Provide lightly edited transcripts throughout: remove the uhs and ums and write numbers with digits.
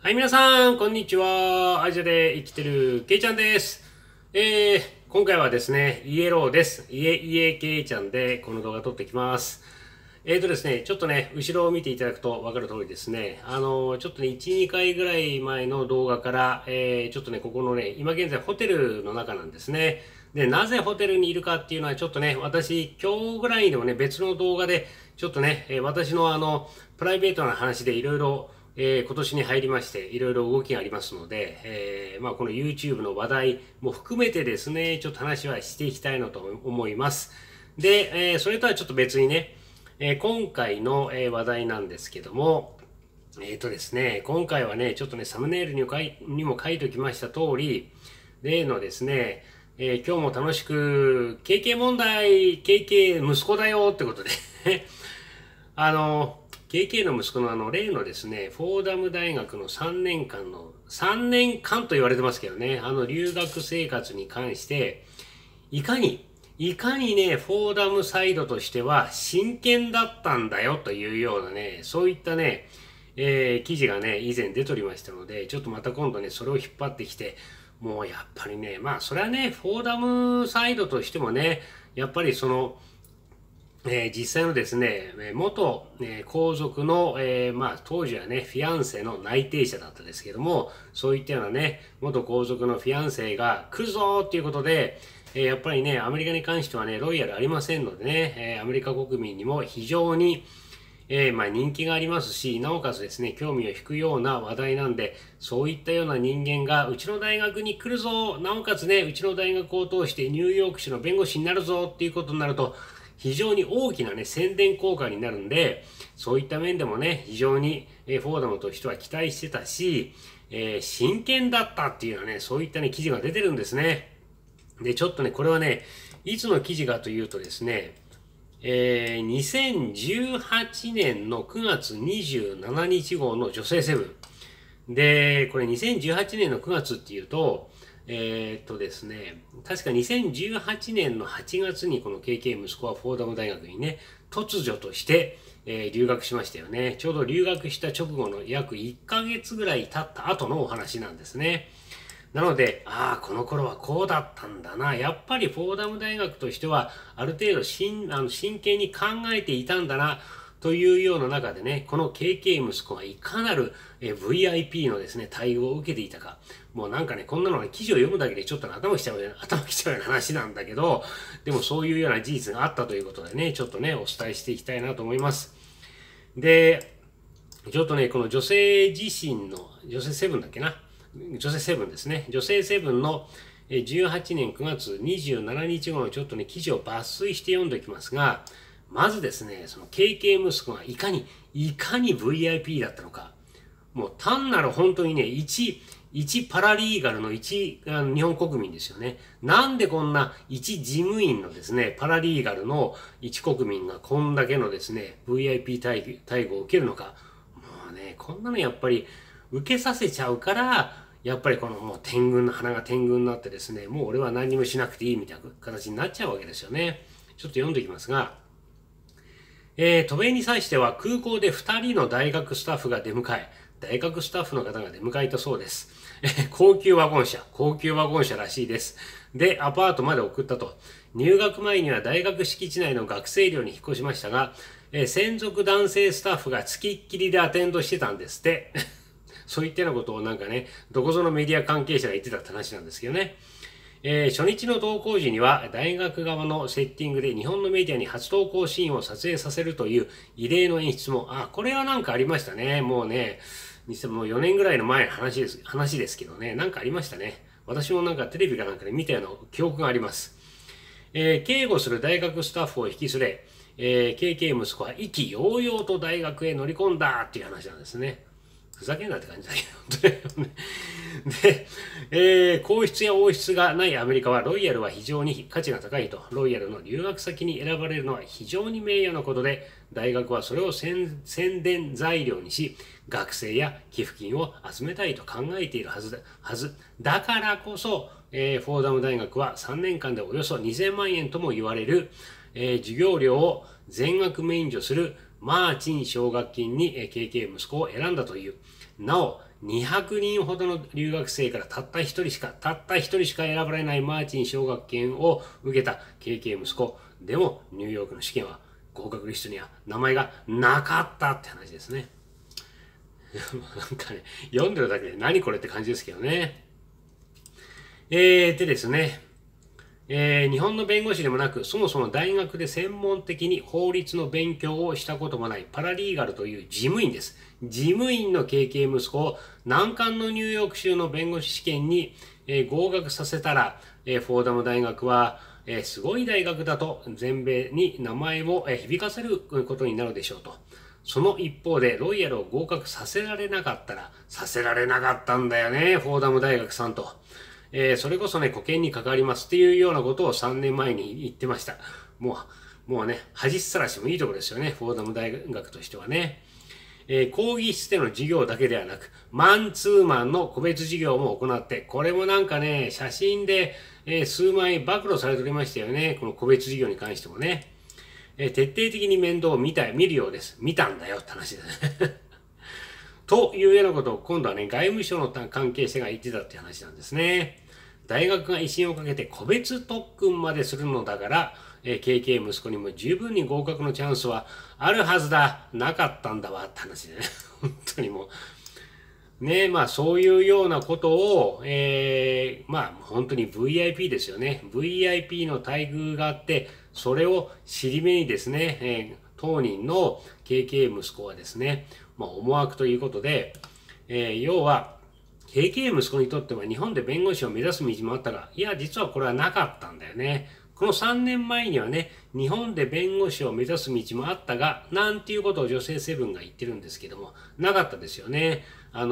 はい、皆さん、こんにちは。アジアで生きてるケイちゃんです。今回はですね、イエローです。ケイちゃんでこの動画撮ってきます。ですね、ちょっとね、後ろを見ていただくと分かる通りですね、ちょっとね、1、2回ぐらい前の動画から、ちょっとね、ここのね、今現在ホテルの中なんですね。で、なぜホテルにいるかっていうのはちょっとね、私、今日ぐらいでもね、別の動画で、ちょっとね、私のプライベートな話でいろいろ今年に入りまして、いろいろ動きがありますので、この YouTube の話題も含めてですね、ちょっと話はしていきたいなと思います。で、それとはちょっと別にね、今回の、話題なんですけども、ですね、今回はね、ちょっとね、サムネイルにも書いておきました通り、例のですね、今日も楽しく、KK 問題、KK 息子だよってことでKK の息子の例のですね、フォーダム大学の3年間と言われてますけどね、留学生活に関して、いかにね、フォーダムサイドとしては真剣だったんだよというようなね、そういったね、記事がね、以前出ておりましたので、ちょっとまた今度ね、それを引っ張ってきて、もうやっぱりね、それはね、フォーダムサイドとしてもね、やっぱりその、実際のですね、元、皇族の、当時はね、フィアンセの内定者だったですけども、そういったようなね、元皇族のフィアンセが来るぞーっていうことで、やっぱりね、アメリカに関してはね、ロイヤルありませんのでね、アメリカ国民にも非常に、人気がありますし、なおかつですね、興味を引くような話題なんで、そういったような人間がうちの大学に来るぞ、なおかつね、うちの大学を通してニューヨーク市の弁護士になるぞっていうことになると、非常に大きなね、宣伝効果になるんで、そういった面でもね、非常にフォーダムとしては期待してたし、真剣だったっていうのはね、そういったね、記事が出てるんですね。で、ちょっとね、これはね、いつの記事かというとですね、2018年の9月27日号の女性セブン。で、これ2018年の9月っていうと、ですね、確か2018年の8月にこの KK 息子はフォーダム大学にね、突如として、留学しましたよね。ちょうど留学した直後の約1ヶ月ぐらい経った後のお話なんですね。なので、この頃はこうだったんだな。やっぱりフォーダム大学としては、ある程度真剣に考えていたんだな。というような中でね、この KK 息子がいかなる VIP のですね、対応を受けていたか。もうなんかね、こんなのね、記事を読むだけでちょっと頭きちゃうような話なんだけど、でもそういうような事実があったということでね、ちょっとね、お伝えしていきたいなと思います。で、ちょっとね、この女性自身の、女性セブンだっけな。女性セブンですね。女性セブンの18年9月27日号のちょっとね、記事を抜粋して読んでおきますが、まずですね、その KK 息子がいかに VIP だったのか。もう単なる本当にね、一パラリーガルの日本国民ですよね。なんでこんな一事務員のですね、パラリーガルの一国民がこんだけのですね、VIP 待遇を受けるのか。もうね、こんなのやっぱり受けさせちゃうから、やっぱりこのもう花が天狗になってですね、もう俺は何もしなくていいみたいな形になっちゃうわけですよね。ちょっと読んでいきますが、渡米に際しては空港で2人の大学スタッフが出迎え、大学スタッフの方が出迎えたそうです。高級ワゴン車らしいです。で、アパートまで送ったと。入学前には大学敷地内の学生寮に引っ越しましたが、専属男性スタッフが付きっきりでアテンドしてたんですって。そういったようなことをなんかね、どこぞのメディア関係者が言ってたって話なんですけどね。初日の登校時には大学側のセッティングで日本のメディアに初登校シーンを撮影させるという異例の演出も、これはなんかありましたね。もうね、にしても4年ぐらいの前の話ですけどね、なんかありましたね。私もなんかテレビかなんかで見たような記憶があります。警護する大学スタッフを引き連れ、KK 息子は意気揚々と大学へ乗り込んだっていう話なんですね。ふざけんなって感じだけど、ね。で、皇室や王室がないアメリカは、ロイヤルは非常に価値が高いと、ロイヤルの留学先に選ばれるのは非常に名誉なことで、大学はそれを宣伝材料にし、学生や寄付金を集めたいと考えているはず。だからこそ、フォーダム大学は3年間でおよそ2000万円とも言われる、授業料を全額免除するマーチン奨学金に KK 息子を選んだという。 なお、200人ほどの留学生からたった一人しか選ばれないマーチン奨学金を受けた KK 息子でもニューヨークの試験は合格リストには名前がなかったって話ですね。なんかね、読んでるだけで何これって感じですけどね。でですね、日本の弁護士でもなく、そもそも大学で専門的に法律の勉強をしたこともないパラリーガルという事務員です。事務員の経験息子を難関のニューヨーク州の弁護士試験に、合格させたら、フォーダム大学は、すごい大学だと全米に名前を響かせることになるでしょうと。その一方で、ロイヤルを合格させられなかったら、させられなかったんだよね、フォーダム大学さんと。それこそね、保険に関わりますっていうようなことを3年前に言ってました。もうね、恥さらしもいいところですよね、フォーダム大学としてはね。講義室での授業だけではなく、マンツーマンの個別授業も行って、これもなんかね、写真で、数枚暴露されておりましたよね、この個別授業に関してもね。徹底的に面倒を見るようです。見たんだよって話だね。というようなことを今度はね、外務省の関係者が言ってたって話なんですね。大学が威信をかけて個別特訓までするのだから、KK 息子にも十分に合格のチャンスはあるはずだ。なかったんだわって話でね。本当にもう。ね、まあそういうようなことを、まあ本当に VIP ですよね。VIP の待遇があって、それを尻目にですね、当人の KK 息子はですね、まあ思惑ということで、要は、KK 息子にとっては日本で弁護士を目指す道もあったが、いや、実はこれはなかったんだよね。この3年前にはね、日本で弁護士を目指す道もあったが、なんていうことを女性セブンが言ってるんですけども、なかったですよね。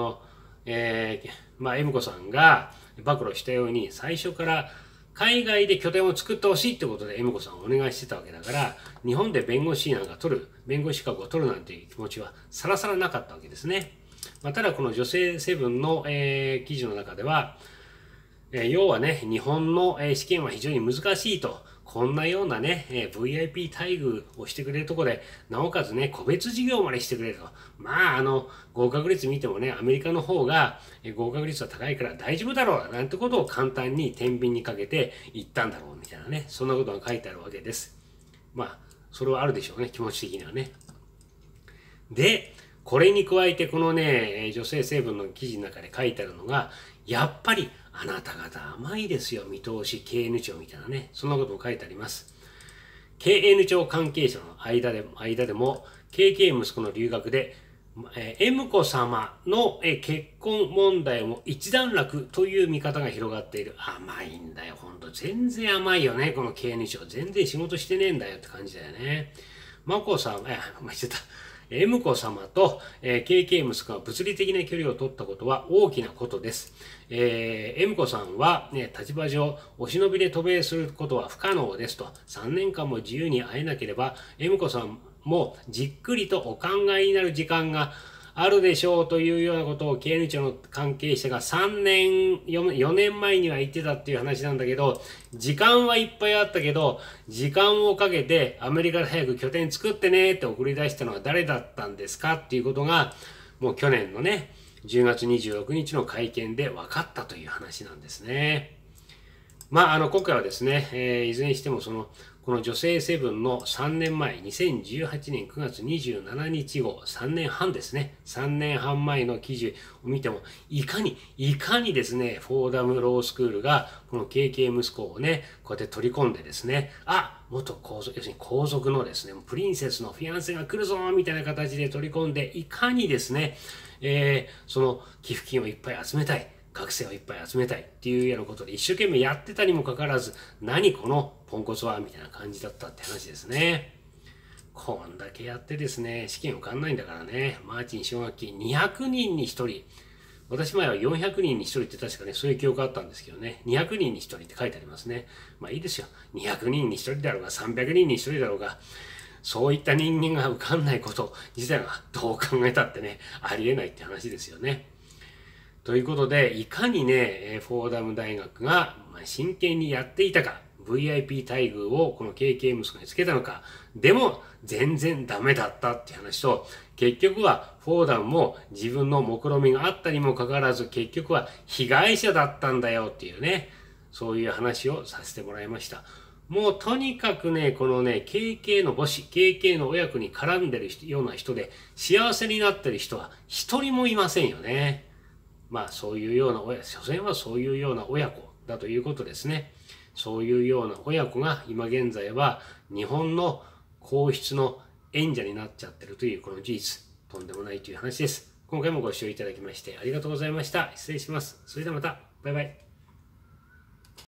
まあ、エムコさんが暴露したように、最初から海外で拠点を作ってほしいってことでエムコさんをお願いしてたわけだから、日本で弁護士なんか弁護士資格を取るなんていう気持ちはさらさらなかったわけですね。まあ、ただこの女性セブンの、記事の中では、要はね、日本の試験は非常に難しいと、こんなようなね、VIP 待遇をしてくれるところで、なおかつね、個別授業までしてくれると。まあ、合格率見てもね、アメリカの方が合格率は高いから大丈夫だろうなんてことを簡単に天秤にかけて言ったんだろうみたいなね、そんなことが書いてあるわけです。まあ、それはあるでしょうね、気持ち的にはね。で、これに加えてこのね、女性成分の記事の中で書いてあるのが、やっぱりあなた方甘いですよ、見通し KN 庁みたいなね、そんなことも書いてあります。KN 庁関係者の間でも、KK 息子の留学で、M 子様の結婚問題も一段落という見方が広がっている。甘いんだよ、ほんと。全然甘いよね、この KN 庁。全然仕事してねえんだよって感じだよね。眞子さん、間違えた。M 子様と、KK 息子が物理的な距離を取ったことは大きなことです。M 子さんは、ね、立場上、お忍びで渡米することは不可能ですと。3年間も自由に会えなければ、M 子さんもじっくりとお考えになる時間があるでしょうというようなことを KN 庁の関係者が4年前には言ってたっていう話なんだけど、時間はいっぱいあったけど、時間をかけてアメリカで早く拠点作ってねって送り出したのは誰だったんですかっていうことが、もう去年のね、10月26日の会見で分かったという話なんですね。まあ、今回はですね、いずれにしてもこの女性セブンの3年前、2018年9月27日号、3年半ですね。3年半前の記事を見ても、いかにですね、フォーダムロースクールが、この KK 息子をね、こうやって取り込んでですね、元皇族、要するに皇族のですね、プリンセスのフィアンセが来るぞみたいな形で取り込んで、いかにですね、その寄付金をいっぱい集めたい。学生をいっぱい集めたいっていうようなことで一生懸命やってたにもかかわらず、何このポンコツはみたいな感じだったって話ですね。こんだけやってですね、試験受かんないんだからね、マーチン奨学金200人に1人、私前は400人に1人って確かね、そういう記憶あったんですけどね、200人に1人って書いてありますね。まあいいですよ。200人に1人だろうが、300人に1人だろうが、そういった人間が受かんないこと自体がどう考えたってね、ありえないって話ですよね。ということで、いかにね、フォーダム大学が真剣にやっていたか、 VIP 待遇をこの KK 息子につけたのか。でも全然ダメだったっていう話と、結局はフォーダンも自分の目論見みがあったにもかかわらず、結局は被害者だったんだよっていうね、そういう話をさせてもらいました。もうとにかくね、このね、KK の母子、KK の親子に絡んでるような人で幸せになってる人は一人もいませんよね。まあそういうような親、所詮はそういうような親子だということですね。そういうような親子が今現在は日本の皇室の縁者になっちゃってるというこの事実、とんでもないという話です。今回もご視聴いただきましてありがとうございました。失礼します。それではまた。バイバイ。